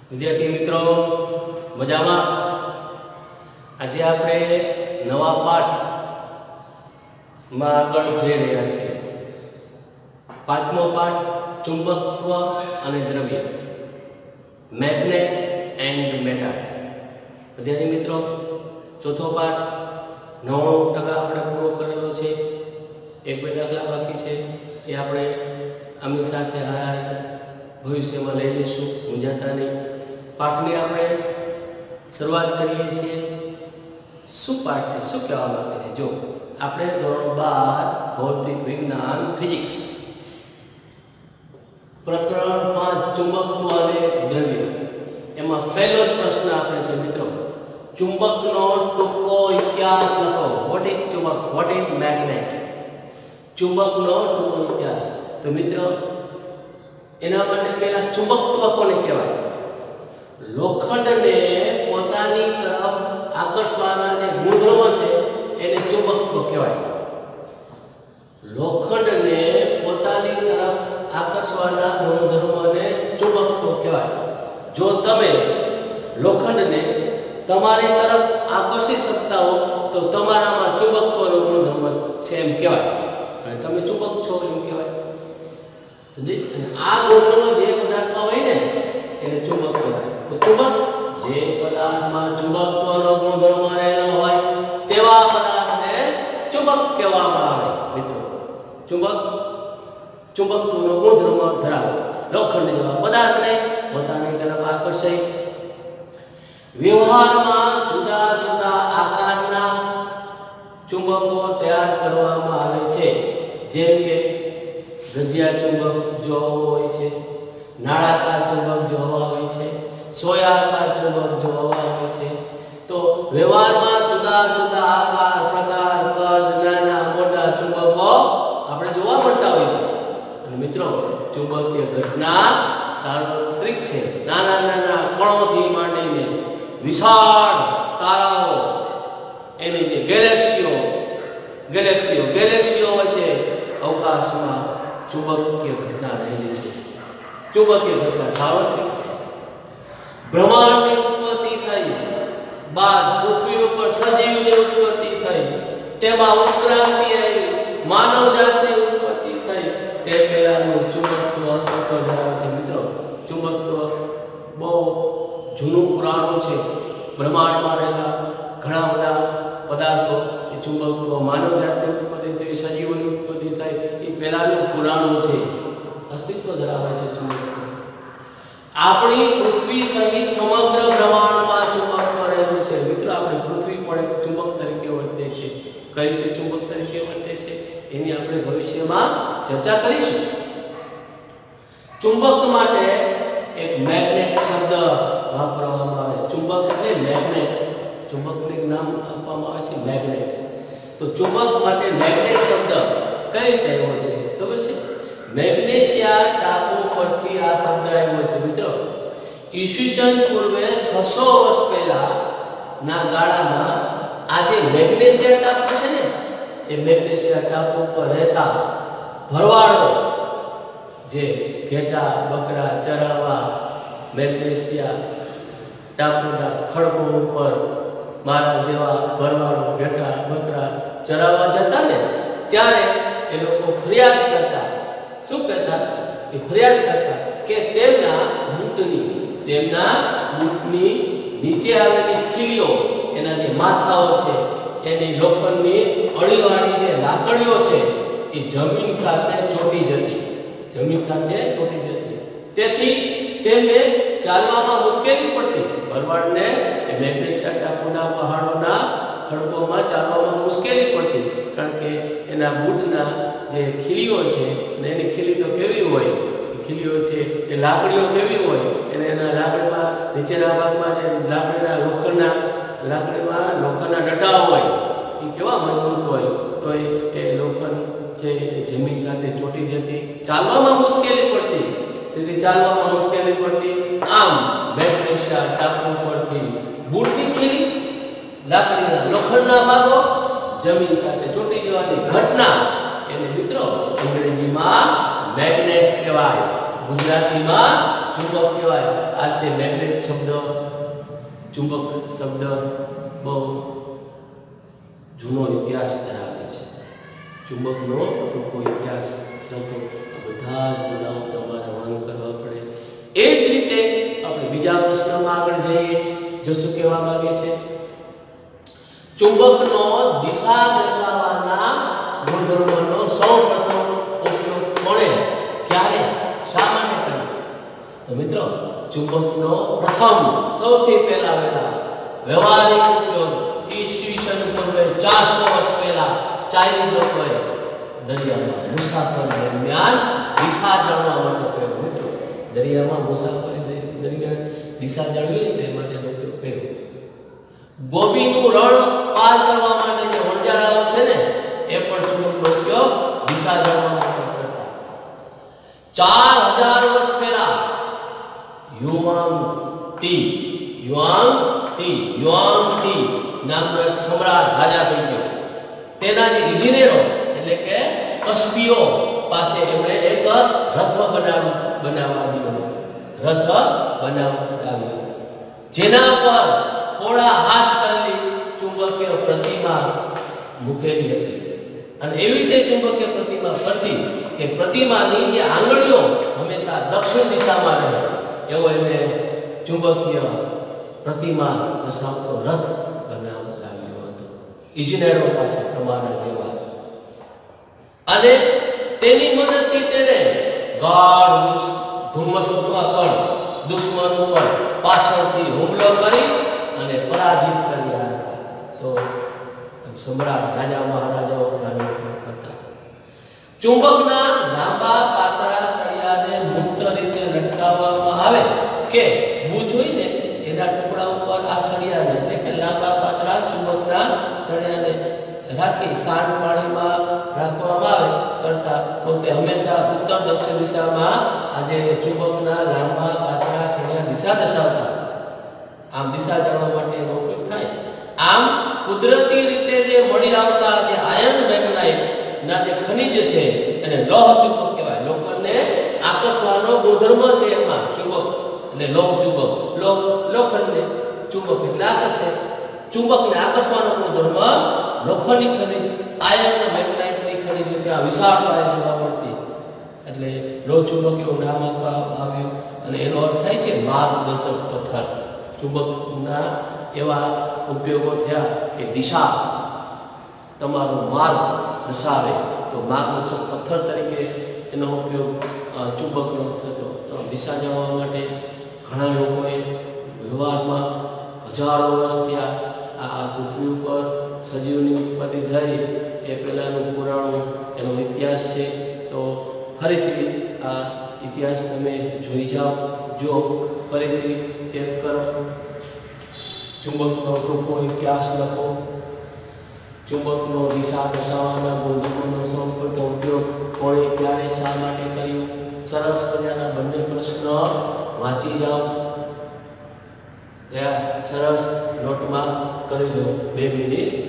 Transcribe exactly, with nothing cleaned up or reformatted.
विद्यार्थी मित्रों मजामा आज आपणे नवा पाठ में आगळ जई रह्या छीए। पांचमो पाठ चुंबकत्व अने द्रव्य, मैग्नेट एंड मेटल। विद्यार्थी मित्रों चौथो पाठ नव्वाणु टका आपणे पूरो करेलो छे। एक बे दाखला बाकी छे ए आपणे आमनी साथे हार भविष्य में लई लईशुं, मुंजाता नहीं। पाठनी आपणे शुरुआत करीए छीए। शुं पाठ छे, शुं कहेवा मांगे छे? जो आपणे धोरण बार भौतिक विज्ञान फिजिक्स प्रकरण पांच चुंबकत्व अने द्रव्य एमां पहेलो ज प्रश्न आपणे छे मित्रों, चुंबकनो टूंको इतिहास लखो। व्हाट इज चुंबक, व्हाट इज मैग्नेट? चुंबकनो टूंको इतिहास। तो मित्रों एना माटे पहेला चुंबकत्व कोने कहेवाय? लोखंड ने पोतानी तरफ आकर्षवाना जे गुणधर्म छे एने चुंबकत्व कहेवाय। लोखंड ने पोतानी तरफ आकर्षवाना गुणधर्म ने चुंबकत्व कहेवाय। जो तमे लोखंड ने तमारी तरफ आकर्षी सकता हो तो तमारामां चुंबकत्वनो गुणधर्म छे एम कहेवाय अने तमे चुंबक छो एम कहेवाय। समझी? अने आ गुणधर्म जे पदार्थमां होय ने एने चुंबक कहेवाय। तो चुंबक जे पदार्थ में चुंबकत्वनो गुणधर्म रहेलो होय तेवा पदार्थने चुंबक कहेवामां आवे। मित्रों चुंबक चुंबकत्वनो गुणधर्म धरावे। लोखंड जेवा पदार्थने पोतानी तरफ आकर्षे। व्यवहारमां जुदा जुदा आकारना चुंबको तैयार करवामां आवे छे। जेम के गजिया चुंबक जो होय छे, नाळाकार चुंबक जो होय छे, सोयाकार चुंबक जो होय छे। तो व्यवहार में जुदा जुदा आकार प्रकार कद नाना मोटा चुंबको आपणे जोवा मळता होय छे। अने मित्रों चुंबकीय घटना सार्वत्रिक छे। नाना नाना कणोथी मांडीने विशाळ ताराओ एनी जे गैलेक्सीओ गैलेक्सीओ गैलेक्सीओ वच्चे अवकाशमां चुंबकीय घटना रहेली छे। चुंबकीय घटना सार्वत्रिक छे। ब्रह्मांड की उत्पत्ति थई बाद पृथ्वी पर सजीवनी उत्पत्ति थई, तेमां उत्क्रांति आई, मानव जातनी उत्पत्ति थई। ते पहेलानुं चुंबकत्व अस्तित्व धरावे छे। मित्रों चुंबकत्व बहु जूનું પુરાણું છે। બ્રહ્માંડમાં રહેલા ઘણા બધા પદાર્થો એ ચુંબકત્વ માનવ જાતની ઉત્પત્તિ થઈ, સજીવોની ઉત્પત્તિ થઈ, એ પહેલાનું પુરાણું છે, અસ્તિત્વ ધરાવે છે ચુંબકત્વ। આપણી પૃથ્વી સહિત સમગ્ર બ્રહ્માંડમાં ચુંબકત્વ રહેલું છે। મિત્રો આપણી પૃથ્વી પણ એક ચુંબક તરીકે વર્તે છે। કઈ રીતે ચુંબક તરીકે વર્તે છે એની આપણે ભવિષ્યમાં ચર્ચા કરીશું। ચુંબક માટે एक मैग्नेट शब्द वापरवामां आवे। चुंबक એટલે मैग्नेट, चुंबकने नाम આપવામાં આવે છે मैग्नेट। तो चुंबक માટે मैग्नेट शब्द કઈ રીતે આવ્યો છે ખબર છે? મેગ્નેશિયા ટાપુ પરથી આ શબ્દ આવ્યો છે। મિત્રો ઈસવીસન પૂર્વે છસો વર્ષ પહેલા ના ગાળામાં આ જે મેગ્નેશિયા ટાપુ છે ને એ મેગ્નેશિયા ટાપુ પર રહેતા ભરવાડો जे घेटा बकरा चरावा मैग्नेशिया टापूना खड़गों पर मारा जेवा भरवाड़ो घेटा बकरा चरावा जता ने त्यारे ए लोको फरियाद करता। शुं कहता? ए फरियाद करता के तेमना बूटनी तेमना बूटनी नीचे आवेली खीलीओ एना जे माथाओ छे एनी लोखंडनी अळीवाળી जे लाकડીઓ છે એ જમીન સાથે ચોટી જતી जमीन साथे छोटी जती। तेथी तेमने चालवामां मुश्केली पड़ती। भरवाडने मैग्नेशिया टापूना पहाड़ोना खड़गोमां चालवामां मुश्केली पड़ती कारण के एना बूटना जे खीलीओ छे ने एनी खीली तो केवी होय, खीलीओ छे ए लाकड़ीओ केवी होय, एने एना लाकड़ीमां नीचेना भागमां जे लाकड़ीना लोखंडना लाकड़ीमां लोखंडना डटा होय ए केवा मजबूत होय तो ए लोखंड छे जमीन साथे ચોટી જતી, ચાલવામાં મુશ્કેલી પડતી। તેથી ચાલવામાં મુશ્કેલી પડતી। આમ મેગ્નેશિયા ટાપુ પરથી બૂટની ખીલી લાકડીના લોખંડના ભાગો જમીન સાથે ચોટી જવાની ઘટના એને મિત્રો અંગ્રેજીમાં મેગ્નેટ કહેવાય, ગુજરાતીમાં ચુંબક કહેવાય. આ રીતે મેગ્નેટ શબ્દ, ચુંબક શબ્દ બહુ જૂનો ઇતિહાસ ધરાવે છે. ચુંબકનો ટૂંકો ઇતિહાસ લખો, બધા ગુનાઓ તમારે વહન કરવા પડે. એ જ રીતે આપણે બીજા પ્રશ્નમાં આગળ જઈએ. જો શું કહેવા માંગે છે, ચુંબકનો દિશા દર્શાવવાના ગુણધર્મનો સૌ પ્રથમ ઉપયોગ કોણે, ક્યારે, શા માટે કર્યો? તો મિત્રો, ચુંબકનો પ્રથમ સૌથી પહેલા વહેલા વ્યવહારિક ઉપયોગ ઈસવીસન પૂર્વે ચારસો વર્ષ પહેલા ચાઇનીઝ લોકોએ દરિયામાં મુસાફરી દરમિયાન દિશા જાણવા માટે કર્યો. મિત્રો, દરિયામાં મુસાફરી દરમિયાન દિશા જાણવી તે માટેનો ઉપયોગ કર્યો. ગોબીનું રણ પાર કરવા માટે જે વણજારાઓ છે ને, એ પણ ચુંબકનો ઉપયોગ દિશા જાણવા માટે કરતા. ચાર હજાર વર્ષ પહેલા Huang Ti Huang Ti Huang Ti નામનો એક સમ્રાટ રાજા થઈ ગયો. તેના જે ઇજનેરો એટલે કે કસ્પીઓ પાસે એમણે એક રથ બનાવ બનાવવા દીધો રથ બનાવડાવ્યો, જેના પર પોળા હાથ કરેલી ચુંબકીય પ્રતિમા મૂકેલી હતી. અને એવી રીતે ચુંબકીય પ્રતિમા ફરતી કે પ્રતિમાની જે આંગળીઓ હંમેશા દક્ષિણ દિશામાં રહે, એવો એને ચુંબકીય પ્રતિમા દર્શાવતો રથ બનાવડાવ્યો હતો ઇજનેરો પાસે તમારા જેવા. અને તેની મદદથી તેને ગાઢ ધુમ્મસમાં પણ દુશ્મન ઉપર પાછળથી હુમલો કરી અને પરાજિત કર્યા હતા. તો સમ્રાટ રાજા મહારાજાઓ કરતા. ચુંબકના લાંબા પાતળા સળિયાને મુક્ત રીતે લટકાવવામાં આવે કે બૂચ હોય ને એના ટુકડા ઉપર આ સળિયાને એટલે કે લાંબા પાતળા ચુંબકના સળિયાને રાખી સાંજ પાણીમાં રાખવામાં આવે કરતા, તો તે હંમેશા ઉત્તર દક્ષિણ દિશામાં આજે ચુંબકના લાંબા પાતળા સળિયા દિશા દર્શાવતા. આમ દિશા જાણવા માટે એનો ઉપયોગ થાય. આમ કુદરતી રીતે જે મળી આવતા જે આયર્ન મેગ્નેટાઇટ ના જે ખનિજ છે એને લોહ ચુંબક કહેવાય. લોખંડને આકર્ષવાનો ગુણધર્મ છે એમાં ચુંબક એટલે લોહ ચુંબક. લોહ લોખંડને ચુંબક એટલે આકર્ષે. ચુંબકને આકર્ષવાનો ગુણધર્મ લોખંડની ખનિજ આયર્ન મેગ્નેટાઇટની ખનિજ ત્યાં વિશાળ પાયે જોવા મળતી, એટલે લોહ ચુંબક એવું નામ આપવામાં આવ્યું. અને એનો અર્થ થાય છે માર્ગદર્શક પથ્થર. ચુંબકના એવા ઉપયોગો થયા કે દિશા તમારો માર્ગ દર્શાવે, તો માર્ગદર્શક પથ્થર તરીકે એનો ઉપયોગ ચુંબકનો થતો. તો દિશા જાણવા માટે ઘણા લોકોએ વ્યવહારમાં હજારો વર્ષ થયા. આ પૃથ્વી ઉપર સજીવની ઉત્પત્તિ થઈ એ પહેલાંનું પુરાણો એનો ઇતિહાસ છે. તો ફરીથી આ ઇતિહાસ તમે જોઈ જાઓ, જો ફરીથી ચેક કરો. ચુંબકનો ટૂંકો ઇતિહાસ લખો. ચુંબકનો દિશા દર્શાવવાના ગુણધર્મનો સૌપ્રથમ ઉપયોગ કોણે, ક્યારે, શા માટે કર્યું. સરસ મજાના બંને પ્રશ્ન વાંચી જાઓ. ત્યાં સરસ નોટમાં કરી લો બે મિનિટ